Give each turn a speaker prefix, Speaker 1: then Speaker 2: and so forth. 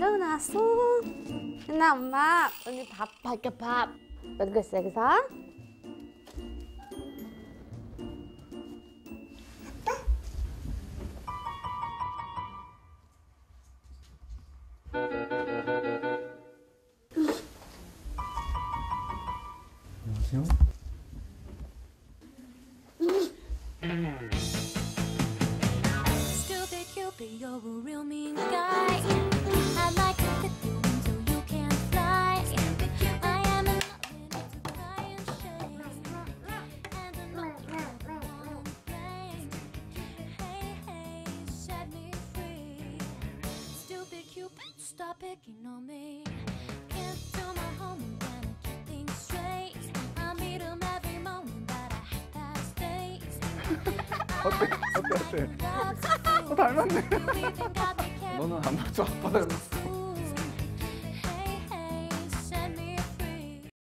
Speaker 1: 아빠가 나왔어. 나 엄마 언니 밥 할게 밥. 먹겠어 여기서?
Speaker 2: 안녕하세요.
Speaker 3: Stupid Cupid, you're a real mean guy. I'd like to fit you in so you can fly. I am in love and it's a crying shame. And another won't blame. Hey, hey, set me free. Stupid Cupid, stop picking on me. Can't do my homework and I keep things straight. I meet him every morning but I half past 8.
Speaker 2: 어때? 닮았네. 너는 안 맞죠? 아빠 닮았어.